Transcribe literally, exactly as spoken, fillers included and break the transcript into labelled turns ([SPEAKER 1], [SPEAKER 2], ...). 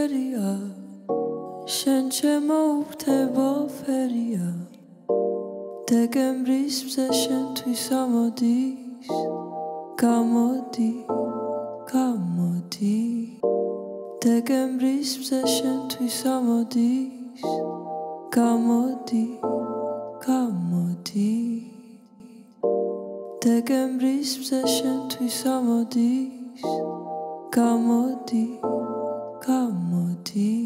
[SPEAKER 1] ფერია შენ ჩემო ურთებო ფერია დეკემბრის მზე შენთვის ამოდის გამოდი გამოდი დეკემბრის მზე შენთვის ამოდის გამოდი გამოდი დეკემბრის მზე შენთვის ამოდის გამოდი გამოდი